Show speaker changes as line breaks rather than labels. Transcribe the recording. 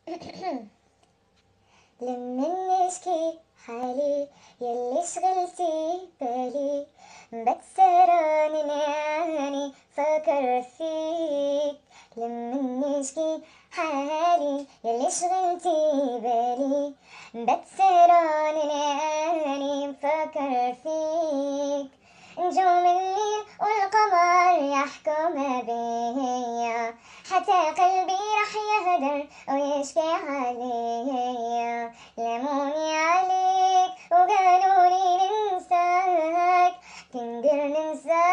لما نشكي حالي يلي شغلتي بالي، بتسرى ناني فكر فيك. لما نشكي حالي يلي شغلتي بالي، بتسرى ناني فكر فيك. نجوم الليل والقمر يحكم بيا، حتى قلبي رح يهدر ويشكي عليا. لموني عليك وقالوا لي ننساك، تقدر ننساك